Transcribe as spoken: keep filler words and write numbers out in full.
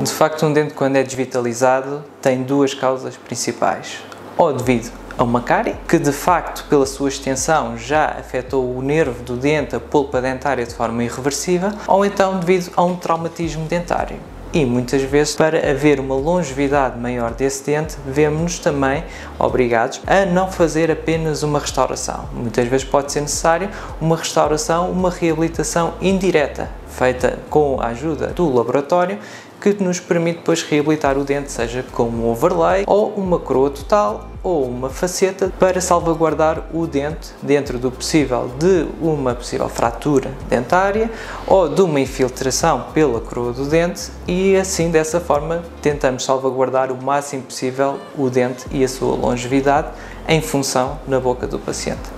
De facto, um dente, quando é desvitalizado, tem duas causas principais. Ou devido a uma cárie, que de facto, pela sua extensão, já afetou o nervo do dente, a polpa dentária, de forma irreversível, ou então devido a um traumatismo dentário. E muitas vezes, para haver uma longevidade maior desse dente, vemos-nos também obrigados a não fazer apenas uma restauração. Muitas vezes pode ser necessário uma restauração, uma reabilitação indireta, feita com a ajuda do laboratório, que nos permite depois reabilitar o dente, seja com um overlay, ou uma coroa total, ou uma faceta, para salvaguardar o dente dentro do possível de uma possível fratura dentária ou de uma infiltração pela coroa do dente, e assim, dessa forma, tentamos salvaguardar o máximo possível o dente e a sua longevidade em função na boca do paciente.